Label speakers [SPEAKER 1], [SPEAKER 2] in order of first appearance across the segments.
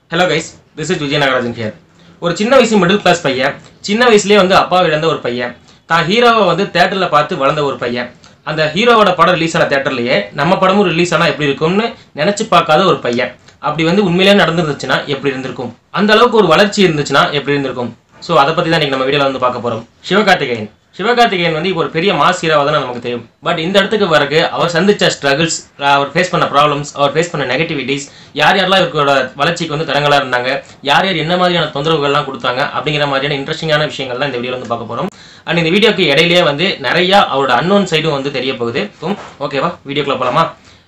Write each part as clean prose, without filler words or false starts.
[SPEAKER 1] Hello guys, this is Vijay Nagarajan here. ஒரு சின்ன வயசு மிடில் கிளாஸ் பையன், சின்ன வயசுலயே அப்பா இழந்த ஒரு பையன், தான் ஹீரோவை தியேட்டர்ல பார்த்து வளர்ந்த ஒரு பையன். அந்த ஹீரோவோட படம் ரிலீஸ் ஆன தியேட்டர்லயே நம்ம படமும் ரிலீஸ் ஆனா எப்படி இருக்கும்னு நினைச்சு பார்க்காத ஒரு பையன். அப்படி உண்மையிலேயே நடந்துருந்துச்சுன்னா எப்படி இருந்திருக்கும்? அந்த அளவுக்கு ஒரு வளர்ச்சி இருந்துச்சுன்னா எப்படி இருந்திருக்கும்? சோ அத பத்தி தான் இன்னைக்கு நம்ம வீடியோல பார்க்க போறோம். சிவகார்த்திகேயன் ஒரு பெரிய மாஸ் ஹீரோவா தான் நமக்கு தெரியும். பட் இந்த இடத்துக்கு வரக்கு அவர் சந்திச்ச ஸ்ட்ரகிள்ஸ், அவர் ஃபேஸ் பண்ண ப்ராப்ளம்ஸ், அவர் ஃபேஸ் பண்ண நெகட்டிவிட்டிஸ், யாரெல்லாம் இவரோட வளர்ச்சிக்கு தடங்களா இருந்தாங்க, யார் என்ன மாதிரியான தொந்தரவுகள்லாம் கொடுத்தாங்க அப்படிங்கிற மாதிரியான இன்ட்ரெஸ்டிங்கான விஷயங்கள்லாம் இந்த வீடியோல பார்க்க போறோம். அண்ட் இந்த வீடியோக்கு இடையிலேயே நிறைய அவரோட அன்னோன் சைடும் தெரிய போகுது. ஓகேவா, வீடியோக்குள்ள போலாமா?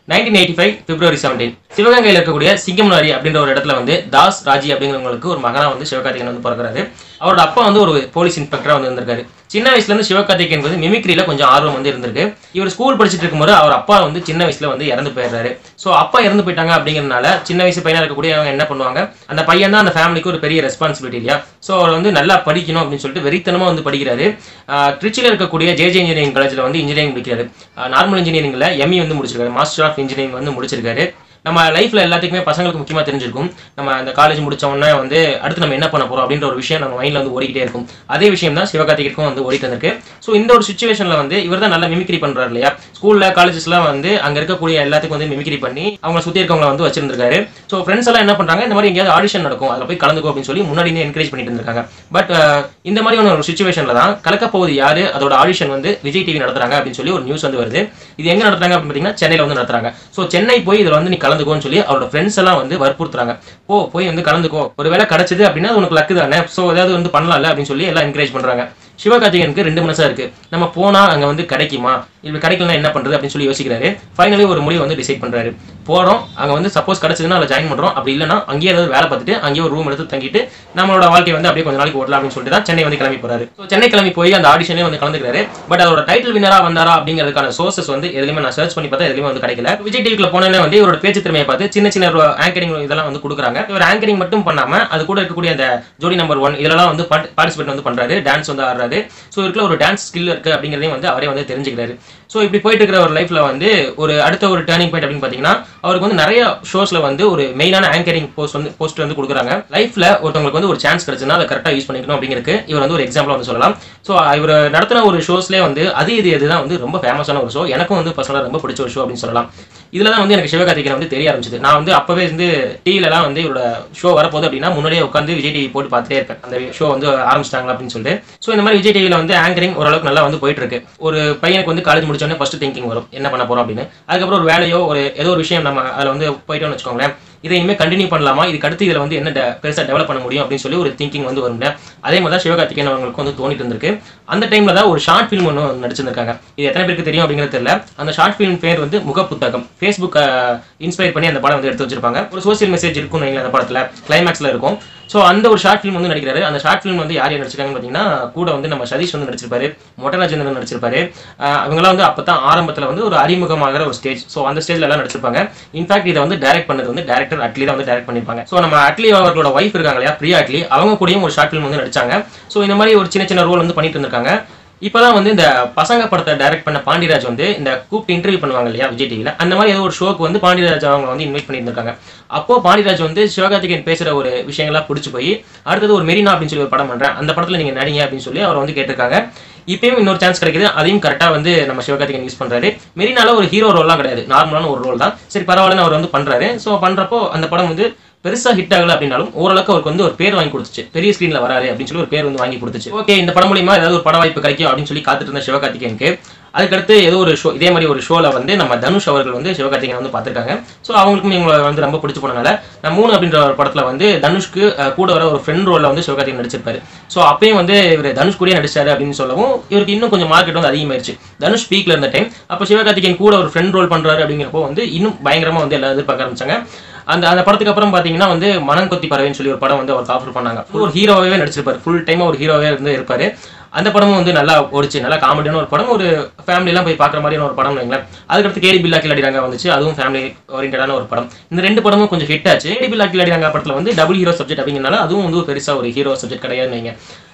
[SPEAKER 1] 1985 February 17 சிவகங்கையில் இருக்கக்கூடிய சிங்கம்னாரி அப்படின்ற ஒரு இடத்துல தாஸ் ராஜி அப்படிங்கிறவங்களுக்கு ஒரு மகனா சிவகார்த்திகேயன் பிறக்கிறாரு. அவரோட அப்பா ஒரு போலீஸ் இன்ஸ்பெக்டரா இருந்திருக்காரு. சின்ன வயசுல இருந்து சிவகார்த்திகேயன் மிமிக்ரியில கொஞ்சம் ஆர்வம் இருந்திருக்கு. இவர் ஸ்கூல் படிச்சுட்டு இருக்கும்போது அவர் அப்பா சின்ன வயசுல இறந்து போயிடுறாரு. ஸோ அப்பா இறந்து போயிட்டாங்க அப்படிங்கிறதுனால சின்ன வயசு பையனா இருக்கக்கூடிய அவங்க என்ன பண்ணுவாங்க, அந்த பையன் தான் அந்த ஃபேமிலிக்கு ஒரு பெரிய ரெஸ்பான்சிபிலிட்டி இல்லையா. ஸோ அவர் நல்லா படிக்கணும் அப்படின்னு சொல்லிட்டு வெறித்தனமா படிக்கிறாரு. திருச்சியில் இருக்கக்கூடிய ஜேஜே இன்ஜினியரிங் காலேஜ்ல இன்ஜினியரிங் படிக்கிறாரு. நார்மல் இன்ஜினியரிங்ல எம்இ முடிச்சிருக்காரு, மாஸ்டர் ஆஃப் இன்ஜினியரிங் முடிச்சிருக்காரு. நம்ம லைஃப்ல எல்லாத்துக்குமே பசங்களுக்கு முக்கியமா தெரிஞ்சிருக்கும், நம்ம அந்த காலேஜ் முடிச்ச உடனே அடுத்து நம்ம என்ன பண்ண போறோம் அப்படின்ற ஒரு விஷயம் நம்ம மைண்ட்ல ஓடிக்கிட்டே இருக்கும். அதே விஷயம் தான் சிவகார்த்திகேயனுக்கும் ஓடிட்டு வந்திருக்கு. ஸோ இந்த ஒரு சுச்சுவேஷன்ல இவர் தான் நல்லா மிமிக்ரி பண்றாரு இல்லையா. ஸ்கூல்ல காலேஜஸ்லாம் அங்க இருக்கக்கூடிய எல்லாத்துக்கும் மிமிக்ரி பண்ணி அவங்க சுத்தி இருக்கவங்க வச்சிருந்திருக்காரு. ஸோ ஃப்ரெண்ட்ஸ் எல்லாம் என்ன பண்றாங்க, இந்த மாதிரி எங்கேயாவது ஆடிஷன் நடக்கும், அதில் போய் கலந்துக்கோ அப்படின்னு சொல்லி முன்னாடியே என்கரேஜ் பண்ணிட்டு இருந்திருக்காங்க. பட் இந்த மாதிரியான ஒரு சுச்சுவேஷன்ல தான் கலக்க போகுது யாரு, அதோட ஆடிஷன் விஜய் டிவி நடத்துறாங்க அப்படின்னு சொல்லி ஒரு நியூஸ் வருது. இது எங்க நடத்துறாங்க அப்படின்னு பாத்தீங்கன்னா சென்னையில நடத்துறாங்க. ஸோ சென்னை போய் இதுல நீ கலந்துக்கோன்னு சொல்லி அவரோட ஃப்ரெண்ட்ஸ் எல்லாம் வற்புறுத்துறாங்க. போய் கலந்துக்கோ, ஒருவேளை கிடைச்சது அப்படின்னா உனக்கு லக்கு தானே, ஸோ ஏதாவது பண்ணலாம்ல அப்படின்னு சொல்லி எல்லாம் என்கரேஜ் பண்றாங்க. சிவகார்த்திகேயனுக்கு ரெண்டு மனசா இருக்கு, நம்ம போனா அங்க கிடைக்குமா, இப்படி கிடைக்கலன்னா என்ன பண்றது அப்படின்னு சொல்லி யோசிக்கிறாரு. ஃபைனலி ஒரு முடிவு டிசைட் பண்றாரு. போறோம், அங்க சப்போஸ் கிடைச்சதுன்னா அதில் ஜாயின் பண்றோம், அப்படி இல்லைன்னா அங்கேயே ஏதாவது வேலை பார்த்துட்டு அங்கேயே ஒரு ரூம் எடுத்து தங்கிட்டு நம்மளோட வாழ்க்கை அப்படியே கொஞ்ச நாளைக்கு ஓடலாம் அப்படின்னு சொல்லிட்டு தான் சென்னை கிளம்பி போறாரு. ஸோ சென்னை கிளம்பி போய் அந்த ஆடிஷன்லேயே கலந்துக்கிறாரு. பட் அதோட டைட்டில் வினரா வந்தாரா அப்படிங்கிறதுக்கான சோர்சஸ் எதுலையுமே நான் சர்ச் பண்ணி பார்த்தா எதுலையுமே கிடைக்கல. விஜய் டிவிக்குள்ள போனே இவரோட பேச்சு திறமையை பார்த்து சின்ன சின்ன ஆங்கரிங் இதெல்லாம் கொடுக்குறாங்க. இவர் ஆங்கரிங் மட்டும் பண்ணாம அது கூட இருக்கக்கூடிய அந்த ஜோடி நம்பர் 1 இதெல்லாம் பார்ட்டிசிபேட் பண்றாரு, டான்ஸ் ஆடுறாரு. ஸோ இதுல ஒரு டான்ஸ் ஸ்கில் இருக்கு அப்படிங்கிறதையும் அவரே தெரிஞ்சுக்கிறாரு. ஸோ இப்படி போயிட்டு இருக்கிற ஒரு லைஃப்ல ஒரு அடுத்த ஒரு டேர்னிங் பாயிண்ட் அப்படின்னு பாத்தீங்கன்னா அவருக்கு நிறைய ஷோஸ்ல ஒரு மெயினான ஆங்கரிங் போஸ்ட் கொடுக்குறாங்க. லைஃப்ல ஒருத்தவங்களுக்கு ஒரு சான்ஸ் கிடைச்சுன்னா அதை கரெக்டா யூஸ் பண்ணிக்கணும் அப்படிங்கிறதுக்கு இவர் ஒரு எக்ஸாம்பிள் சொல்லலாம். ஸோ இவர் நடத்தின ஒரு ஷோஸ்லேயே அது இதுதான் ரொம்ப ஃபேமஸான ஒரு ஷோ, எனக்கும் பர்சனலா ரொம்ப பிடிச்ச ஒரு ஷோ அப்படின்னு சொல்லலாம். இதுல தான் எனக்கு சிவகார்த்திகேயன் தெரிய ஆரம்பிச்சது. நான் அப்பவே டிவிலலாம் இவரோட ஷோ வரப்போகுது அப்படின்னா முன்னாடியே உட்காந்து விஜய் டிவி போட்டு பார்த்துட்டே இருப்பேன், அந்த ஷோ ஆரம்பிச்சிட்டாங்க அப்படின்னு சொல்லிட்டு. ஸோ இந்த மாதிரி விஜய் டிவியில் ஆங்கரிங் ஓரளவுக்கு நல்லா போயிட்டு இருக்கு. ஒரு பையனுக்கு காலேஜ் முடிச்சோடனே ஃபர்ஸ்ட் திங்கிங் வரும், என்ன பண்ண போறோம் அப்படின்னு. அதுக்கப்புறம் ஒரு வேலையோ ஏதோ ஒரு விஷயம் நம்ம அதில் போயிட்டோம்னு வச்சுக்கோங்களேன், இதை இனிமேல் கண்டினியூ பண்ணலாமா, இதுக்கு அடுத்து இதில் என்ன பெருசாக டெவலப் பண்ண முடியும் அப்படின்னு சொல்லி ஒரு திங்கிங் வரும். அதே மாதிரி தான் சிவகார்த்திகேயன் அவங்களுக்கு தோணிட்டு இருந்திருக்கு. அந்த டைம்ல தான் ஒரு ஷார்ட் ஃபிலிம் ஒன்று நடிச்சிருக்காங்க. இது எத்தனை பேருக்கு தெரியும் அப்படிங்கிறது தெரியல. அந்த ஷார்ட் ஃபிலிம் பேர் முகப்புத்தகம். ஃபேஸ்புக் இன்ஸ்பயர் பண்ணி அந்த படம் எடுத்து வச்சிருப்பாங்க. ஒரு சோசியல் மெசேஜ் இருக்கும் அந்த படத்துல, கிளைமேக்ஸ்ல இருக்கும். ஸோ அந்த ஒரு ஷார்ட் ஃபிலிம் நடிக்கிறாரு. அந்த ஷார்ட் ஃபிலிம் யார் நடிச்சிருக்காங்கன்னு பார்த்தீங்கன்னா கூட நம்ம சதீஷ் நடிச்சிருப்பாரு, மொட்டராஜேந்திரன் நடிச்சிருப்பாரு. அவங்களாம் அப்பதான் ஆரம்பத்தில் ஒரு அறிமுகமாகிற ஒரு ஸ்டேஜ். ஸோ அந்த ஸ்டேஜ்ல எல்லாம் நடிச்சிருப்பாங்க. இன்ஃபேக்ட் இதை டைரக்ட் பண்ணது டைரக்டர் அட்லி தான் டைரக்ட் பண்ணிருப்பாங்க. ஸோ நம்ம அட்லி அவர்களோட ஒய்ஃப் இருக்காங்க இல்லையா, பிரியா அட்லி, அவங்க கூடயும் ஒரு ஷார்ட் ஃபிலிம் நடிச்சாங்க. ஸோ இந்த மாதிரி ஒரு சின்ன சின்ன ரோல் பண்ணிட்டு இருந்திருக்காங்க. இப்பதான் இந்த பசங்க படத்தை டைரக்ட் பண்ண பாண்டிராஜ் இந்த கூப்பிட்டு இன்டர்வியூ பண்ணுவாங்க இல்லையா விஜய் டிவில, அந்த மாதிரி ஏதோ ஒரு ஷோக்கு பாண்டிராஜ் அவங்க இன்வைட் பண்ணியிருந்திருக்காங்க. அப்போ பாண்டிராஜ் சிவகார்த்திகேயன் பேசுற ஒரு விஷயங்கள்லாம் பிடிச்சி போய் அடுத்தது ஒரு மெரினா அப்படின்னு சொல்லி ஒரு படம் பண்றேன், அந்த படத்துல நீங்க நடிங்க அப்படின்னு சொல்லி அவர் கேட்டிருக்காங்க. இப்பயும் இன்னொரு சான்ஸ் கிடைக்குது, அதையும் கரெக்டா நம்ம சிவகார்த்திகேயன் யூஸ் பண்றாரு. மெரினால ஒரு ஹீரோ ரோல்லாம் கிடையாது, நார்மலான ஒரு ரோல் தான். சரி பரவாயில்லன்னு அவர் பண்றாரு. ஸோ பண்றப்போ அந்த படம் பெருசா ஹிட் ஆகல அப்படின்னாலும் ஓரளவுக்கு அவருக்கு ஒரு பேர் வாங்கி கொடுத்துச்சு, பெரிய ஸ்கிரீன்ல வராரு அப்படின்னு சொல்லி ஒரு பேர் வாங்கி கொடுத்துச்சு. ஓகே, இந்த படம் மூலியமா ஏதாவது ஒரு பட வாய்ப்பு கிடைக்கும் அப்படின்னு சொல்லி காத்துட்டு இருந்த சிவகார்த்திகேயனுக்கு அதுக்கடுத்து ஏதோ ஒரு ஷோ, இதே மாதிரி ஒரு ஷோல நம்ம தனுஷ் அவர்கள் சிவகார்த்திகேயன் பார்த்திருக்காங்க. ஸோ அவங்களுக்கும் இவங்களை ரொம்ப பிடிச்சி போனனால நான் 3 அப்படின்ற ஒரு படத்துல தனுஷ்க்கு கூட வர ஒரு ஃப்ரெண்ட் ரோல்ல சிவகார்த்திகேயன் நடிச்சிருப்பாரு. ஸோ அப்பயும் இவர் தனுஷ் கூடயே நடிச்சாரு அப்படின்னு சொல்லவும் இவருக்கு இன்னும் கொஞ்சம் மார்க்கெட் அதிகமாயிருச்சு. தனுஷ் பீக்ல இருந்த டைம், அப்போ சிவகார்த்திகேயன் கூட ஒரு ஃப்ரெண்ட் ரோல் பண்றாரு அப்படிங்கிறப்போ இன்னும் பயங்கரமா எல்லாம் எதிர்பார்க்க ஆரம்பிச்சாங்க. அந்த படத்துக்கு அப்புறம் பாத்தீங்கன்னா மனம் கொத்தி பறவைன்னு சொல்லி ஒரு படம் அவருக்கு ஆஃபர் பண்ணாங்க. ஒரு ஹீரோவே நடிச்சிருப்பாரு, ஃபுல் டைமா ஒரு ஹீரோவே இருப்பாரு. அந்த படமும் நல்லா ஓடிச்சு, நல்லா காமெடியான ஒரு படம், ஒரு ஃபேமிலி எல்லாம் போய் பார்க்குற மாதிரியான ஒரு படம் வைங்களேன். அதுக்கடுத்து கேடி பில்லா கில்லாடிறாங்க வந்துச்சு, அதுவும் ஃபேமிலி ஓரியன்டான ஒரு படம். இந்த 2 படமும் கொஞ்சம் ஹிட் ஆச்சு. கேடி பில்லா கில்லாடிறாங்க படத்துல டபுள் ஹீரோ சப்ஜெக்ட் அப்படிங்கிறனால அதுவும் பெருசா ஒரு ஹீரோ சப்ஜெக்ட் கிடையாதுன்னு வைங்க.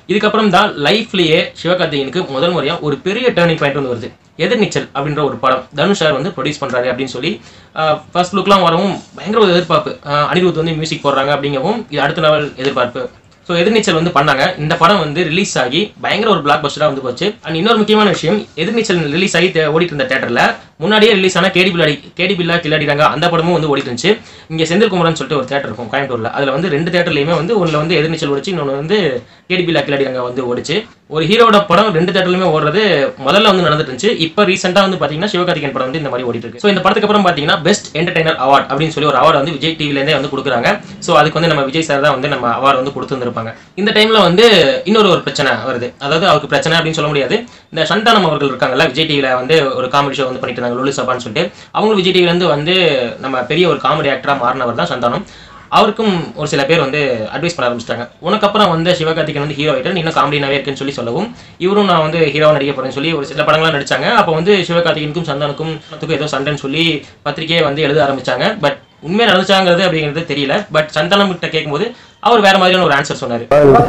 [SPEAKER 1] இதுக்கப்புறம் தான் லைஃப்லயே சிவகார்த்திகேயனுக்கு முதல் முறையா ஒரு பெரிய டேர்னிங் பாயிண்ட் வந்து வருது. எதிர்நீச்சல் அப்படின்ற ஒரு படம் தனுஷ் சார் வந்து ப்ரொடியூஸ் பண்றாரு அப்படின்னு சொல்லி ஃபர்ஸ்ட் லுக்லாம் வரவும் பயங்கர ஒரு எதிர்பார்ப்பு. அனிருத் வந்து மியூசிக் போடுறாங்க அப்படிங்கவும் இது அடுத்த லெவல் எதிர்பார்ப்பு. ஸோ எதிர்நீச்சல் வந்து பண்ணாங்க. இந்த படம் வந்து ரிலீஸ் ஆகி பயங்கர ஒரு பிளாக் பஸ்டராக வந்து போச்சு. அண்ட் இன்னொரு முக்கியமான விஷயம், எதிர்நீச்சல் ரிலீஸ் ஆகி ஓடிட்டு இருந்த தேட்டரில் முன்னாடியே ரிலீஸ் ஆன கேடிபில்லா கில்லாடிறாங்க அந்த படமும் வந்து ஓடிட்டு இருந்துச்சு. இங்கே செந்தில் குமரன் சொல்லிட்டு ஒரு தேட்டர் இருக்கும் கோயம்புத்தூரில். அதில் வந்து 2 தேட்டர்லையுமே வந்து ஒன்றில் வந்து எதிர்நீச்சல் ஓடிச்சு, இன்னொன்று வந்து கேடிபில்லா கில்லாடிறாங்க வந்து ஓடிச்சு. ஒரு ஹீரோட படம் 2 தேட்டர்லையுமே ஓடுறது முதல்ல வந்து நடந்துட்டு இருந்துச்சு. இப்போ ரீசெண்டாக வந்து பார்த்தீங்கன்னா சிவகார்த்திகேயன் படம் வந்து இந்த மாதிரி ஓடிட்டு இருக்கு. ஸோ இந்த படத்துக்கு அப்புறம் பார்த்தீங்கன்னா பெஸ்ட் என்டர்டைனர் அவார்ட் அப்படின்னு சொல்லி ஒரு அவார்டு வந்து விஜய் டிவிலேருந்தே வந்து கொடுக்குறாங்க. ஸோ அதுக்கு வந்து நம்ம விஜய் சார் தான் வந்து நம்ம அவார்டு வந்து கொடுத்துருந்துருப்பாங்க. இந்த டைம்ல வந்து இன்னொரு ஒரு பிரச்சனை வருது. அதாவது அவருக்கு பிரச்சனை அப்படின்னு சொல்ல முடியாது. இந்த சந்தானம் அவர்கள் இருக்காங்கல்ல, விஜய் டிவில வந்து ஒரு காமெடி ஷோ வந்து பண்ணிட்டு இருந்தாங்க லொலு சபான்னு சொல்லிட்டு. அவங்க விஜய் டிவில இருந்து வந்து நம்ம பெரிய ஒரு காமெடி ஆக்டரா மாறினவர் தான் சந்தானம். அவருக்கும் ஒரு சில பேர் வந்து அட்வைஸ் பண்ண ஆரம்பிச்சிட்டாங்க. உனக்கு அப்புறம் வந்து சிவகார்த்திகேயன் வந்து ஹீரோ ஆகிட்டு இன்னும் காமெடினாவே இருக்குன்னு சொல்லவும் இவரும் நான் வந்து ஹீரோவாக நடிக்க போறேன்னு சொல்லி ஒரு சில படங்கள்லாம் நடிச்சாங்க. அப்போ வந்து சிவகார்த்திகேயனுக்கும் சந்தானுக்கும் ஏதோ சண்டைன்னு சொல்லி பத்திரிகையை வந்து எழுத ஆரம்பிச்சாங்க. பட் உண்மையாக நடந்துச்சாங்கிறது அப்படிங்கிறது தெரியல. பட் சந்தானம் கிட்ட கேட்கும்போது அவர் வேற மாதிரியான ஒரு ஆன்சர் சொன்னாரு.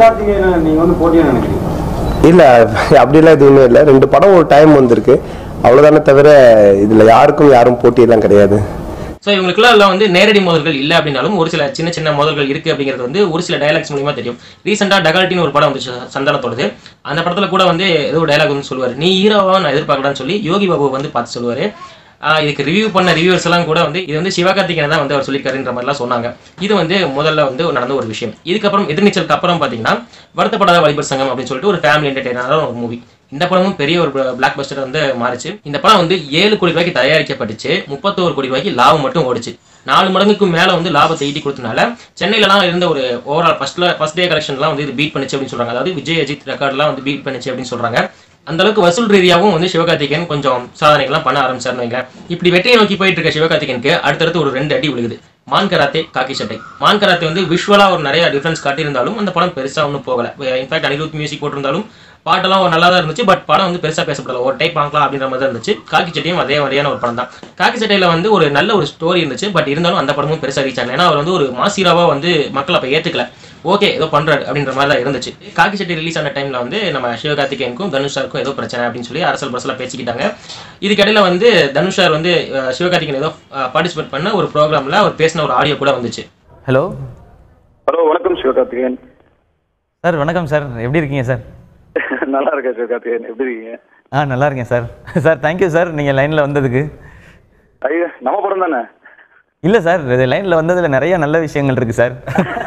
[SPEAKER 2] இல்ல அப்படிலாம் எதுவுமே இல்லை. 2 படம் ஒரு டைம் வந்திருக்கு அவ்வளவுதானே தவிர இதுல யாரும் போட்டியெல்லாம் கிடையாது.
[SPEAKER 1] ஸோ இவங்களுக்குலாம் வந்து நேரடி மோதல்கள் இல்லை அப்படின்னாலும் ஒரு சில சின்ன சின்ன மோதல்கள் இருக்குது அப்படிங்கிறது வந்து ஒரு சில டைலாக்ஸ் மூலியமா தெரியும். ரீசெண்டாக டகால்ட்டின்னு ஒரு படம் வந்துச்சு சந்தானத்தோடது. அந்த படத்தில் கூட வந்து ஏதோ டைலாக் வந்து சொல்லுவார், நீ ஹீரோவாக நான் எதிர்பார்க்கலான்னு சொல்லி யோகி பாபு வந்து பார்த்து சொல்லுவார். இதுக்கு ரிவ்யூ பண்ண ரிவ்யூவர்ஸ் எல்லாம் கூட வந்து இது வந்து சிவகார்த்திகேயன் தான் வந்து அவர் சொல்லியிருக்காருன்ற மாதிரிலாம் சொன்னாங்க. இது வந்து முதல்ல வந்து நடந்த ஒரு விஷயம். இதுக்கப்புறம் எதிர்நீச்சலுக்கு அப்புறம் பார்த்தீங்கன்னா வருத்தப்படாத வாலிபர் சங்கம் அப்படின்னு சொல்லிட்டு ஒரு ஃபேமிலி என்டர்டெய்னரான ஒரு மூவி. இந்த படமும் பெரிய ஒரு பிளாக் பஸ்டர் வந்து மாறிச்சு. இந்த படம் வந்து 7 கோடி ரூபாய்க்கு தயாரிக்கப்பட்டுச்சு. 31 கோடி ரூபாய்க்கு லாபம் மட்டும் ஓடிச்சு. 4 மடங்குக்கு மேல வந்து லாபத்தை ஈட்டி கொடுத்தனால சென்னையிலலாம் இருந்த ஒரு ஓவரால் ஃபர்ஸ்ட் டே கலெக்ஷன்லாம் வந்து இது பீட் பண்ணிச்சு அப்படின்னு சொல்றாங்க. அதாவது விஜய் அஜித் ரெக்கார்ட்லாம் வந்து பீட் பண்ணிச்சு அப்படின்னு சொல்றாங்க. அந்த அளவுக்கு வசூல் ரீதியாகவும் வந்து சிவகார்த்திகேயன் கொஞ்சம் சாதனைகள்லாம் பண்ண ஆரம்பிச்சாருன்னு வைங்களேன். இப்படி வெற்றியை நோக்கி போயிட்டு இருக்க சிவகார்த்திகேயனுக்கு அடுத்தடுத்து ஒரு 2 அடி விழுகுது. மான் கராத்தே, காக்கி சட்டை. மான் கராத்தே வந்து விஷுவலா ஒரு நிறைய டிஃபரன்ஸ் காட்டியிருந்தாலும் அந்த படம் பெருசா ஒன்றும் போகல. இன்ஃபேக்ட் அனிருத் மியூசிக் போட்டிருந்தாலும் பாட்டெல்லாம் நல்லா தான் இருந்துச்சு. பட் படம் வந்து பெருசா பேசப்படல. ஒரு டைப் பார்க்கலாம் அப்படின்ற மாதிரி தான் இருந்துச்சு. காக்கி சட்டையும் அதே மாதிரியான ஒரு படம் தான். காக்கி சட்டையில வந்து ஒரு நல்ல ஒரு ஸ்டோரி இருந்துச்சு. பட் இருந்தாலும் அந்த படமும் பெருசா ரீச் ஆகல. ஏன்னா அவர் வந்து ஒரு மாசிராவா வந்து மக்கள் அப்ப ஏத்துக்கல. ஓகே ஏதோ பண்றாரு அப்படின்ற மாதிரி தான் இருந்துச்சு. காக்கி சட்டை ரிலீஸ் ஆன டைம்ல வந்து நம்ம சிவகார்த்திகேயனுக்கும் தனுஷ் சாருக்கும் ஏதோ பிரச்சனை அப்படின்னு சொல்லி அரசல் பரசலா பேசிக்கிட்டாங்க. இதுக்கிடையில வந்து தனுஷ் சார் வந்து சிவகார்த்திகேயன் ஏதோ பார்ட்டிசிபேட் பண்ண ஒரு ப்ரோக்ராம்ல அவர் பேசின ஒரு ஆடியோ கூட வந்துச்சு.
[SPEAKER 3] ஹலோ
[SPEAKER 4] வணக்கம் சிவகார்த்திகேயன்
[SPEAKER 3] சார். வணக்கம் சார், எப்படி இருக்கீங்க சார்?
[SPEAKER 4] நல்லா இருக்கேன் சிவகார்த்திகேயன், எப்படி இருக்கீங்க?
[SPEAKER 3] நல்லா இருக்கேன் சார். சார் தேங்க்யூ சார் நீங்கள் லைனில் வந்ததுக்கு.
[SPEAKER 4] ஐயா நம்ம படம் தானே?
[SPEAKER 3] இல்லை சார், இது லைனில் வந்ததில் நிறைய நல்ல விஷயங்கள் இருக்குது சார்.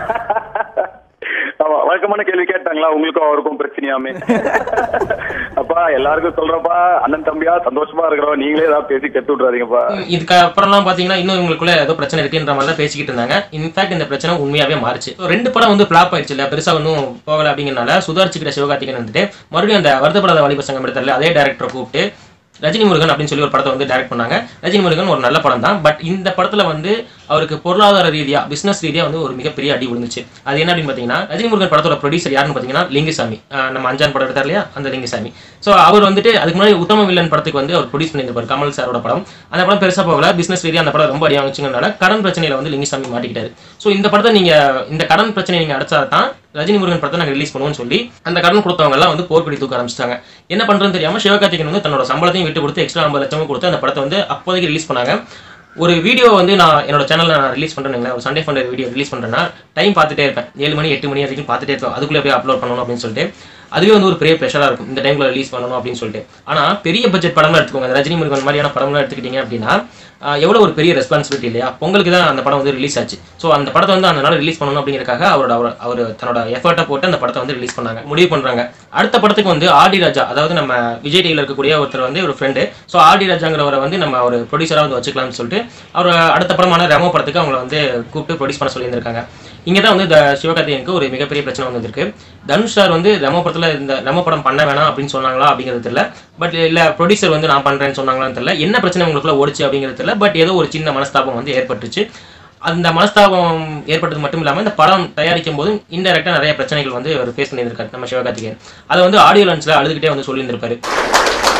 [SPEAKER 4] வழக்கமான கேள்வி கேட்டாங்களா உங்களுக்கும் அவருக்கும் பிரச்சனையாமே? அப்பா எல்லாருக்கும் சொல்றப்பா அண்ணன் தம்பியா சந்தோஷமா இருக்கிறோம், நீங்களே ஏதாவது பேசி கெட்டு விட்றாதீங்கப்பா.
[SPEAKER 1] இதுக்கு அப்புறம்லாம் பாத்தீங்கன்னா இன்னும் இவங்களுக்குள்ள ஏதோ பிரச்சனை இருக்குன்ற மாதிரி தான் பேசிக்கிட்டு இருந்தாங்க. இன்ஃபேக்ட் இந்த பிரச்சனை உண்மையாவே மாறிச்சு. 2 படம் வந்து பிளாப் ஆயிடுச்சு இல்ல, பெருசா ஒன்றும் போகல அப்படிங்கிறனால சுதாரிச்சுக்கிட்ட சிவகார்த்திகேயன் வந்துட்டு மறுபடியும் அந்த வருத்தப்படாத வாலிபர் சங்கம் எடுத்தால அதே டேரக்டரை கூப்பிட்டு ரஜினி முருகன் அப்படின்னு சொல்லி ஒரு படத்தை வந்து டைரக்ட் பண்ணாங்க. ரஜினி முருகன் ஒரு நல்ல படம் தான். பட் இந்த படத்துல வந்து அவருக்கு பொருளாதார ரீதியா பிசினஸ் ரீதியா வந்து ஒரு மிகப்பெரிய அடி விழுந்துச்சு. அது என்ன அப்படின்னு பாத்தீங்கன்னா ரஜினி முருகன் படத்தோட ப்ரொடியூசர் யாருன்னு பாத்தீங்கன்னா லிங்குசாமி. நம்ம அஞ்சான் படம் எடுத்தார் இல்லையா, அந்த லிங்குசாமி. ஸோ அவர் வந்துட்டு அதுக்கு முன்னாடி உத்தம வில்லன் படத்துக்கு வந்து அவர் ப்ரொடியூஸ் பண்ணியிருப்பார், கமல் சாரோட படம். அந்த படம் பெருசா போகல, பிசினஸ் ரீதியா அந்த படம் ரொம்ப அடி வாங்கிச்சுங்கனால கடன் பிரச்சனையில வந்து லிங்குசாமி மாட்டிக்கிட்டாரு. ஸோ இந்த படத்தை நீங்க இந்த கடன் பிரச்சனையை நீங்க அடைச்சா தான் ரஜினி முருகன் படத்தை நாங்கள் ரிலீஸ் பண்ணுவோம்னு சொல்லி அந்த கடன் கொடுத்தவங்க எல்லாம் வந்து போர்க்கொடி தூக்க ஆரம்பிச்சிட்டாங்க. என்ன பண்றதுன்னு தெரியாம சிவகார்த்திகேயன் வந்து தன்னோட சம்பளத்தையும் விட்டு கொடுத்து எக்ஸ்ட்ரா 50 லட்சமும் கொடுத்து அந்த படத்தை வந்து அப்போதைக்கு ரிலீஸ் பண்ணாங்க. ஒரு வீடியோ வந்து நான் என்னோட சேனல்ல நான் ரிலீஸ் பண்றேன், ஒரு சண்டே ஃபண்டர் வீடியோ ரிலீஸ் பண்றேன்னா டைம் பார்த்துட்டே இருப்பேன். 7 மணி 8 மணி வரைக்கும் பார்த்துட்டே இருப்பேன். அதுக்குள்ளே போய் அப்லோட் பண்ணணும் அப்படின்னு சொல்லிட்டு அதுவே வந்து ஒரு பெரிய ப்ரெஷரா இருக்கும் இந்த டைம்ல ரிலீஸ் பண்ணணும் அப்படின்னு சொல்லிட்டு. ஆனா பெரிய பட்ஜெட் படம்லாம் எடுத்துக்கோங்க, ரஜினி முருகன் மாதிரியான படம்லாம் எடுத்துக்கிட்டீங்க அப்படின்னா எவ்வளோ ஒரு பெரிய ரெஸ்பான்சிபிலிட்டி இல்லையா. பொங்கலுக்கு தான் அந்த படம் வந்து ரிலீஸ் ஆச்சு. ஸோ அந்த படத்தை வந்து அந்த நாள் ரிலீஸ் பண்ணணும் அப்படிங்கிறக்காக அவர் தன்னோட எஃபர்ட்டை போட்டு அந்த படத்தை வந்து ரிலீஸ் பண்ணாங்க, முடிவு பண்றாங்க. அடுத்த படத்துக்கு வந்து ஆர்டி ராஜா, அதாவது நம்ம விஜய் டிவியில் இருக்கக்கூடிய ஒருத்தர் வந்து ஒரு ஃப்ரெண்டு. ஸோ ஆர்டி ராஜாங்கிறவரை வந்து நம்ம ஒரு ப்ரொடியூசராக வந்து வச்சுக்கலாம்னு சொல்லிட்டு அவர் அடுத்த படமான ரெமோ படத்துக்கு அவங்களை வந்து கூப்பிட்டு ப்ரொடியூஸ் பண்ண சொல்லியிருந்திருக்காங்க. இங்கே தான் வந்து சிவகார்த்திகேயனுக்கு ஒரு மிகப்பெரிய பிரச்சனை வந்துருக்கு. தனுஷ் சார் வந்து ரெமோ படத்தில் இந்த ரெமோ படம் பண்ண வேணாம் அப்படின்னு சொன்னாங்களா அப்படிங்கிறது தெரியல. பட் இல்லை ப்ரொடியூசர் வந்து நான் பண்ணுறேன்னு சொன்னாங்களான்னு தெரியல. என்ன பிரச்சனை உங்களுக்குள்ள ஓடிச்சு அப்படிங்கிறது தெரியல. பட் ஏதோ ஒரு சின்ன மனஸ்தாபம் வந்து ஏற்பட்டுச்சு. அந்த மனஸ்தாபம் ஏற்பட்டது மட்டும் இல்லாமல் இந்த படம் தயாரிக்கும் போது இன்டெரக்டாக நிறைய பிரச்சனைகள் வந்து அவர் ஃபேஸ் பண்ணியிருக்காரு நம்ம சிவகார்த்திகேயன். அதை வந்து ஆடியோ லான்ச்சில் அழுதுகிட்டே வந்து சொல்லியிருந்திருப்பாரு.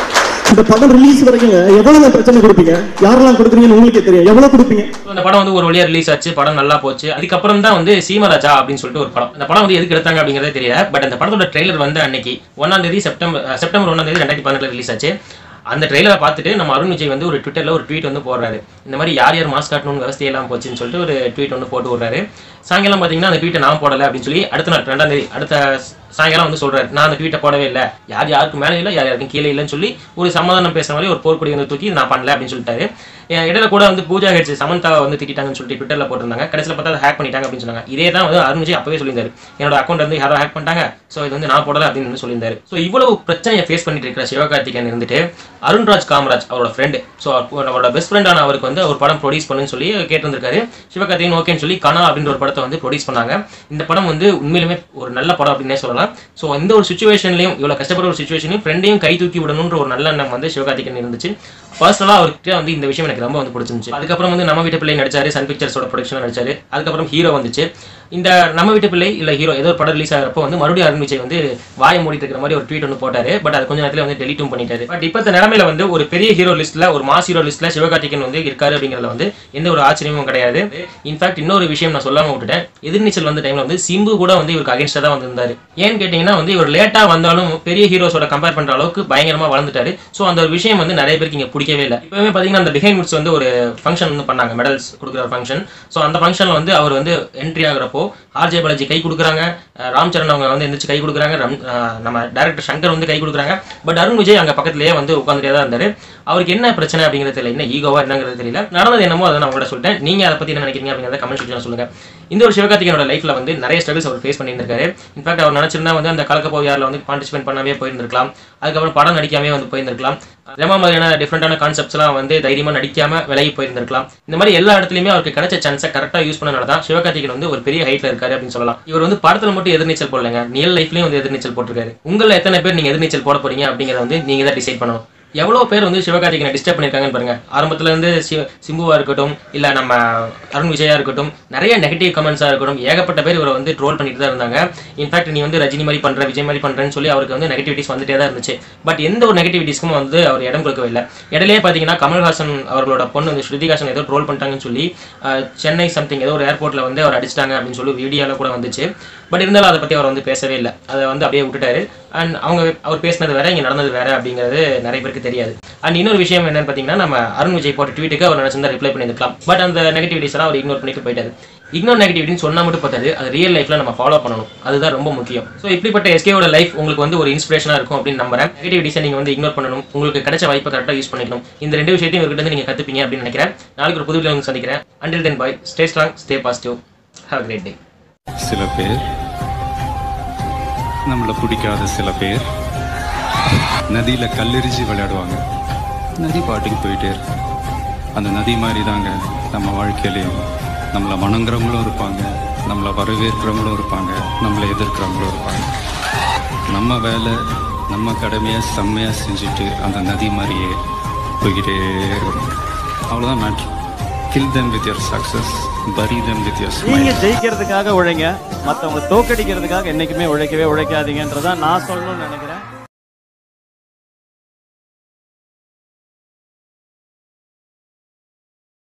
[SPEAKER 5] இந்த படம் ரிலீஸ் வரைக்கும் எவ்வளவு பிரச்சனை கொடுப்பீங்க, யாரெல்லாம் கொடுக்குறீங்கன்னு உங்களுக்கே தெரியும், எவ்வளவு கொடுப்பீங்க?
[SPEAKER 1] அந்த படம் வந்து ஒரு வழியா ரிலீஸ் ஆச்சு, படம் நல்லா போச்சு. அதுக்கப்புறம் தான் வந்து சீமராஜா அப்படின்னு சொல்லிட்டு ஒரு படம். அந்த படம் வந்து எதுக்கு எடுத்தாங்க அப்படிங்கறதே தெரியல. பட் அந்த படத்தோட ட்ரெய்லர் வந்து அன்னைக்கு 1ஆம் தேதி செப்டம்பர் 1ஆம் தேதி 2018 ரிலீஸ் ஆச்சு. அந்த ட்ரெய்லரை பார்த்துட்டு நம்ம அருண் விஜய் வந்து ஒரு ட்விட்டர்ல ஒரு ட்வீட் வந்து போடுறாரு. இந்த மாதிரி யார் யார் மாஸ்க் காட்டணும்னு விவசாயெல்லாம் போச்சுன்னு சொல்லிட்டு ஒரு ட்வீட் வந்து போட்டு விடுறாரு. சாயங்காலம் பார்த்தீங்கன்னா அந்த ட்வீட்டை நான் போடலை அப்படின்னு சொல்லி அடுத்த நாள் 2ஆம் தேதி அடுத்த சாயங்காலம் வந்து சொல்றாரு, நான் அந்த ட்வீட்டை போடவே இல்லை, யார் யாருக்கு மேலே இல்லை யார் யாருக்கும் கீழே இல்லைன்னு சொல்லி ஒரு சமாதானம் பேசுற மாதிரி ஒரு போர்க்கொடி வந்து தூக்கி நான் பண்ணல அப்படின்னு சொல்லிட்டாரு. இடையில கூட வந்து பூஜா ஹெட்ஸ் சமந்தாவை வந்து திட்டாங்கன்னு சொல்லிட்டு ட்விட்டர்ல போட்டிருந்தாங்க. கடைசியில் பார்த்தா அதை ஹேக் பண்ணிட்டாங்க அப்படின்னு சொன்னாங்க. இதே தான் வந்து அருண் விஜய் அப்பவே சொல்லியிருந்தாரு, என்னோட அக்கௌண்ட் வந்து யாரோ ஹேக் பண்ணிட்டாங்க, ஸோ இது வந்து நான் போடலை அப்படின்னு சொல்லியிருந்தாரு. ஸோ இவ்வளவு பிரச்சனையை ஃபேஸ் பண்ணிட்டு இருக்கிற சிவகார்த்திகேயன் இருந்துட்டு அருண்ராஜ் காமராஜ் அவரோட ஃப்ரெண்டு, ஸோ அவரோட பெஸ்ட் ஃப்ரெண்டான அவருக்கு வந்து ஒரு படம் ப்ரொடியூஸ் பண்ணுன்னு சொல்லி கேட்டிருந்திருக்காரு. சிவகார்த்திகேயன் ஓகேன்னு சொல்லி கனா அப்படின்ற ஒரு படத்தை வந்து ப்ரொடியூஸ் பண்ணாங்க. இந்த படம் வந்து உண்மையிலுமே ஒரு நல்ல படம் அப்படின்னே சொல்லலாம். ஸோ இந்த ஒரு சுச்சுவேஷன்லையும் இவ்வளோ கஷ்டப்படுற ஒரு சுச்சுவேஷன்லையும் ஃப்ரெண்டையும் கை தூக்கி விடணுன்ற ஒரு நல்ல எண்ணம் வந்து சிவகார்த்திகேயன் இருந்துச்சு. பர்சனலாக அவர்கிட்ட வந்து இந்த விஷயம் எனக்கு ரொம்ப வந்து பிடிச்சிருந்துச்சு. அதுக்கப்புறம் வந்து நம்ம வீட்டு பிள்ளை நடிச்சாரு, சன் பிக்சர்ஸோட ப்ரொடக்ஷன் நடிச்சாரு. அதுக்கப்புறம் ஹீரோ வந்துச்சு. இந்த நம்ம வீட்டு பிள்ளை இல்லை ஹீரோ ஏதோ ஒரு படம் ரிலீஸ் ஆகிறப்போ வந்து மறுபடியும் அருண் விஜய் வந்து வாயை மூடிட்டு இருக்கிற மாதிரி ஒரு ட்வீட் ஒன்று போட்டாரு. பட் அது கொஞ்சம் நேரத்தில் வந்து டெலிட்டும் பண்ணிட்டாரு. பட் இப்போ இந்த நிலமையில வந்து ஒரு பெரிய ஹீரோ லிஸ்ட்ல ஒரு மாஸ் ஹீரோ லிஸ்ட்ல சிவகார்த்திகேயன் வந்து இருக்காரு அப்படிங்கிறதுல வந்து எந்த ஒரு ஆச்சரியமும் கிடையாது. இன்ஃபேக்ட் இன்னொரு விஷயம் நான் சொல்லாம விட்டுட்டேன், எதிர்நீச்சல் வந்த டைம்ல வந்து சிம்பு கூட வந்து இவருக்கு அகேன்ஸ்டா தான் வந்திருந்தாரு. ஏன்னு கேட்டீங்கன்னா வந்து இவர் லேட்டா வந்தாலும் பெரிய ஹீரோஸோட கம்பேர் பண்ற அளவுக்கு பயங்கரமா வளர்ந்துட்டாரு. ஸோ அந்த ஒரு விஷயம் வந்து நிறைய பேருக்கு இங்க பிடிக்கவே இல்லை. இப்பவே பாத்தீங்கன்னா அந்த பிஹைண்ட் வுட்ஸ் வந்து ஒரு ஃபங்க்ஷன் வந்து பண்ணாங்க, மெடல்ஸ் கொடுக்குற ஃபங்க்ஷன். ஸோ அந்த ஃபங்க்ஷன்ல வந்து அவர் வந்து என்ட்ரி ஆகிறப்போ ஆர்ஜே பாலாஜி கை கொடுக்குறாங்க, ராம் சரண் அவங்க வந்து எந்திரிச்சு கை கொடுக்குறாங்க, நம்ம டைரக்டர் சங்கர் வந்து கை கொடுக்குறாங்க. பட் அருண் விஜய் அங்கே பக்கத்துலேயே வந்து உட்காந்துட்டே தான் இருந்தாரு. அவருக்கு என்ன பிரச்சனை அப்படிங்கிறது தெரியல, என்ன ஈகோவா என்னங்கிறது தெரியல. நடந்தது என்னமோ அதை நான் உங்கள்கிட்ட சொல்லிட்டேன். நீங்க அதை பத்தி என்ன நினைக்கிறீங்க அப்படிங்கிறத கமெண்ட் செக்ஷன்ல சொல்லுங்க. இந்த ஒரு சிவகார்த்திகேயனோட லைஃப்ல வந்து நிறைய ஸ்ட்ரகிள்ஸ் அவர் ஃபேஸ் பண்ணியிருக்காரு. இன்ஃபேக்ட் அவர் நினைச்சிருந்தா வந்து அந்த கலக்கப்போயாரில் வந்து பார்ட்டிசிபேட் பண்ணாமே போயிருந்திருக்கலாம். அதுக்கப்புறம் படம் நடிக்காமே வந்து போயிருந்திருக்கலாம். ரெமா மாதிரியான டிஃப்ரெண்டான கான்செப்ட்ஸ்லாம் வந்து தைரியமா நடிக்காம விலகி போயிருந்திருக்கலாம். இந்த மாதிரி எல்லா இடத்துலையுமே அவருக்கு கிடைச்ச சான்ஸை கரெக்டாக யூஸ் பண்ணனால தான் சிவகார்த்திகேயன் வந்து ஒரு பெரிய ஹைட்ல இருக்காரு அப்படின்னு சொல்லலாம். இவர் வந்து படத்துல மட்டும் எதிர்நீச்சல் போடலைங்க, ரியல் லைஃப்லயும் வந்து எதிர்நீச்சல் போட்டிருக்காரு. உங்களை எத்தனை பேர் நீங்க எதிர்நீச்சல் போட போறீங்க அப்படிங்கிறத வந்து நீங்க தான் டிசைட் பண்ணணும். எவ்வளோ பேர் வந்து சிவகார்த்திகேயனை டிஸ்டர்ப் பண்ணியிருக்காங்கன்னு பாருங்க. ஆரம்பத்துல இருந்து சிம்புவா இருக்கட்டும், இல்ல நம்ம அருண் விஜயா இருக்கட்டும், நிறைய நெகட்டிவ் கமெண்ட்ஸா இருக்கட்டும், ஏகப்பட்ட பேர் இவரை வந்து ட்ரோல் பண்ணிட்டு தான் இருந்தாங்க. இன்ஃபேக்ட் நீ வந்து ரஜினி மாதிரி பண்ற, விஜய் மாதிரி பண்றேன்னு சொல்லி அவருக்கு வந்து நெகட்டிவிட்டிஸ் வந்துட்டே தான் இருந்துச்சு. பட் எந்த ஒரு நெகட்டிவிட்டிஸ்க்கும் வந்து அவர் இடம் கொடுக்கவே இல்லை. இடையிலேயே பார்த்தீங்கன்னா கமல்ஹாசன் அவர்களோட பொண்ணு வந்து ஸ்ருதிஹாசன் ஏதோ ட்ரோல் பண்ணிட்டாங்கன்னு சொல்லி சென்னை சம்திங் ஏதோ ஒரு ஏர்போர்ட்ல வந்து அவர் அடிச்சிட்டாங்க அப்படின்னு சொல்லி வீடியோல கூட வந்துச்சு. பட் இருந்தாலும் அதை பத்தி அவர் வந்து பேசவே இல்லை, அதை வந்து அப்படியே விட்டுட்டாரு. அண்ட் அவர் பேசினது வேற, இங்க நடந்தது வேற அப்படிங்கிறது நிறைய பேருக்கு தெரியாது. அண்ட் இன்னொரு விஷயம் என்னன்னு பார்த்தீங்கன்னா, நம்ம அருண் விஜய் போட்ட ட்வீட்டுக்கு அவர் நினைச்சிருந்தா ரிப்ளை பண்ணியிருக்கலாம். பட் அந்த நெகட்டிவிட்டிஸ் எல்லாம் அவர் இக்னோர் பண்ணிட்டு போயிட்டாரு. இக்னோர் நெகட்டிவிட்டின்னு சொன்னா மட்டும் பார்த்தாது, அது ரியல் லைஃப்ல நம்ம ஃபாலோ பண்ணணும், அதுதான் ரொம்ப முக்கியம். ஸோ இப்படிப்பட்ட எஸ்கேவோட லைஃப் உங்களுக்கு வந்து ஒரு இன்ஸ்பிரேஷனா இருக்கும் அப்படின்னு நம்புறேன். நெகட்டிவிட்டிஸை நீங்க வந்து இக்னோர் பண்ணணும், உங்களுக்கு கிடைச்ச வாய்ப்பை கரெக்டாக யூஸ் பண்ணிக்கணும். இந்த ரெண்டு விஷயத்தையும் இவர்கிட்ட இருந்து நீங்க கத்துப்பீங்க அப்படின்னு நினைக்கிறேன். நாளைக்கு ஒரு புது வீடியோ சந்திக்கிறேன். Until then, bye. Stay strong, stay positive. Have a great day.
[SPEAKER 6] சில பேர் நம்மளை பிடிக்காத சில பேர் நதியில கல்லெறிஞ்சி விளையாடுவாங்க. நதி பாட்டுக்கு போயிட்டே இருக்கு. அந்த நதி மாதிரி தாங்க நம்ம வாழ்க்கையிலையும் நம்மளை வணங்குறவங்களும் இருப்பாங்க, நம்மளை வரவேற்கிறவங்களும் இருப்பாங்க, நம்மளை எதிர்க்கிறவங்களும் இருப்பாங்க. நம்ம வேலை நம்ம கடமையை செம்மையாக செஞ்சுட்டு அந்த நதி மாதிரியே போய்கிட்டே இருக்கணும். அவ்வளோதான் matter. Kill them with your success, bury them with your smile.
[SPEAKER 7] நீங்க ஜெயிக்கிறதுக்காக உழைங்க, மற்றவங்க தோக்கடிக்கிறதுக்காக என்னைக்குமே உழைக்கவே உழைக்காதீங்கன்றதான் நான் சொல்லணும்னு நினைக்கிறேன்.